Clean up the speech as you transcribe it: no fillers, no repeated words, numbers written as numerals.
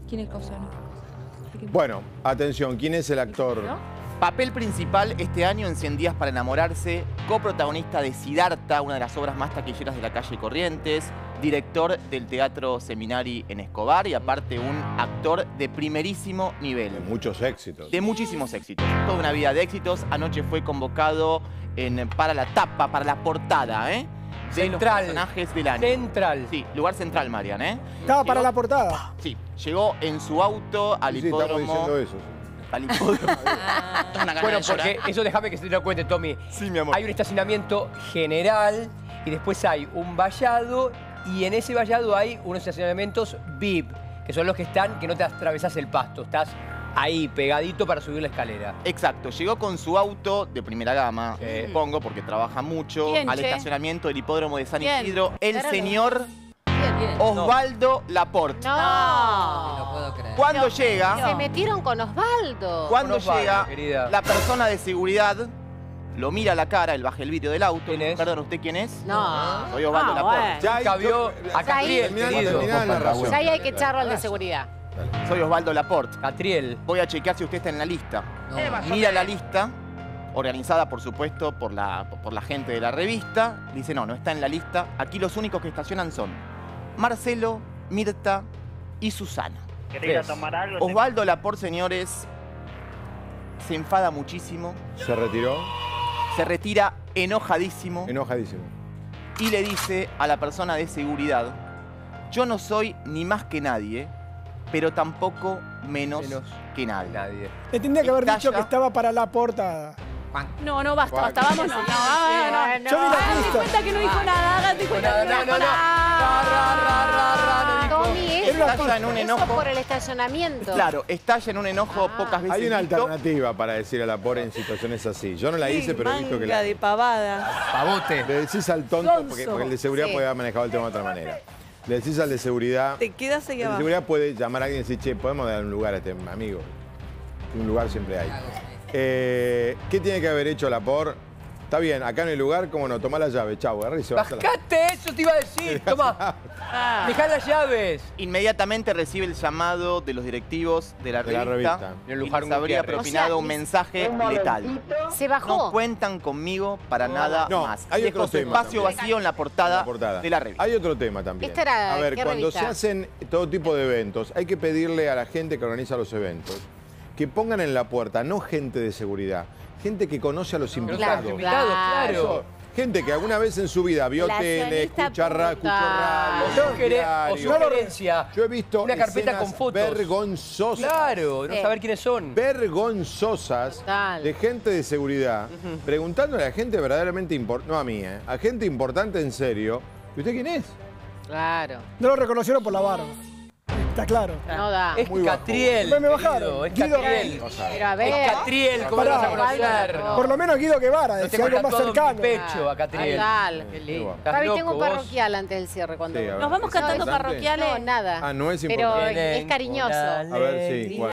¿Quién es Causano? Bueno, atención, ¿quién es el actor? ¿No? Papel principal este año en 100 días para enamorarse, coprotagonista de Siddhartha, una de las obras más taquilleras de la calle Corrientes, director del Teatro Seminari en Escobar y aparte un actor de primerísimo nivel. De muchos éxitos. De muchísimos éxitos, toda una vida de éxitos. Anoche fue convocado para la tapa, para la portada, de los personajes del año. Central. Sí, lugar central, Marian, Estaba para la portada. Sí, llegó en su auto al Sí, hipódromo. estamos diciendo eso. Al hipódromo. Bueno, porque eso déjame que se te lo cuente, Tommy. Sí, mi amor. Hay un estacionamiento general y después hay un vallado y en ese vallado hay unos estacionamientos VIP, que son los que están, que no te atravesás el pasto, estás ahí pegadito para subir la escalera. Exacto, llegó con su auto de primera gama, supongo, porque trabaja mucho, ¿Quién, al che? estacionamiento del hipódromo de San ¿Quién? Isidro, el Claro. señor ¿Quién? Osvaldo Laporte. No. No puedo creer. Cuando llega, Se metieron con Osvaldo. cuando Osvaldo, llega, querida. la persona de seguridad lo mira a la cara, él baja el vidrio del auto. ¿Quién es? Perdón, ¿usted quién es? No. Soy Osvaldo Laporte. bueno. Ya Nunca vio a Catriel, Terminá querido. la narración. Ya ahí hay que echarlo al de seguridad. Soy Osvaldo Laporte. Catriel. Voy a chequear si usted está en la lista. No. Mira la lista, organizada por supuesto por la gente de la revista. Dice, no está en la lista. Aquí los únicos que estacionan son Marcelo, Mirta y Susana. ¿Querés tomar algo? Osvaldo Laporte, señores, se enfada muchísimo, Se retiró, se retira enojadísimo enojadísimo. y le dice a la persona de seguridad, yo no soy ni más que nadie, pero tampoco menos que nadie. Nadie. Le tendría que haber Estalla. dicho que estaba para la portada. No, no, basta, basta, vámonos. No, no, Yo vi la Hágate lista. cuenta que no dijo nada, hágate cuenta que no dijo nada. Tommy, es Era una Estalla en un eso enojo. por el estacionamiento. Claro, estalla en un enojo pocas veces Hay una visto. alternativa para decir a la pobre en situaciones así. Yo no la hice, pero he visto que Manga de pavada. Pavote. le decís al tonto, porque Sonso. el de seguridad Sí. puede haber manejado el tema de otra manera. Le decís al de seguridad. Te quedas ahí El de abajo. seguridad puede llamar a alguien y decir, che, podemos dar un lugar a este amigo. Un lugar siempre hay. ¿Qué tiene que haber hecho Laporte? Está bien, acá no hay lugar, ¿cómo no? Tomá la llave, chau, agarra y se va hasta la... ¡Bajate! Eso te iba a decir. Toma. Dejá las llaves. Inmediatamente recibe el llamado de los directivos de la De la revista, revista. Y y Luján les habría Gutiérrez. propinado O sea, un mensaje letal. Se bajó. No cuentan conmigo para nada No, más. hay Dejo otro su tema espacio también. vacío en la portada, de la revista. Hay otro tema también. Esta era, a ver, ¿qué cuando revista? se hacen todo tipo de eventos, hay que pedirle a la gente que organiza los eventos que pongan en la puerta no gente de seguridad, gente que conoce a los invitados. Claro, Invitados, claro. Eso, gente que alguna vez en su vida vio La tele, accionista escuchó radio, O diario. sugerencia. Yo he visto una carpeta escenas con fotos. vergonzosas. Claro, no Sí. saber quiénes son. Vergonzosas Total. de gente de seguridad, preguntándole a gente verdaderamente importante, no a mí, a gente importante en serio, ¿y usted quién es? Claro. No lo reconocieron por la barba. Está claro. No da. Es Muy bajo. Catriel. Me bajaron. querido, Es Guido. Catriel. Pero a ver. Es Catriel, ¿cómo lo Pará. vas a conocer? No. Por lo menos Guido Guevara, Lo decía tengo algo más tatuado en cercano. mi pecho a Catriel. Total. Qué lindo. Igual. ¿Estás Fabi, loco tengo un vos? parroquial antes del cierre cuando... Sí, a ver. Nos vamos cantando ¿Es importante? parroquiales. No, nada. Ah, no es Pero importante. es cariñoso. A ver, sí. ¿cuál?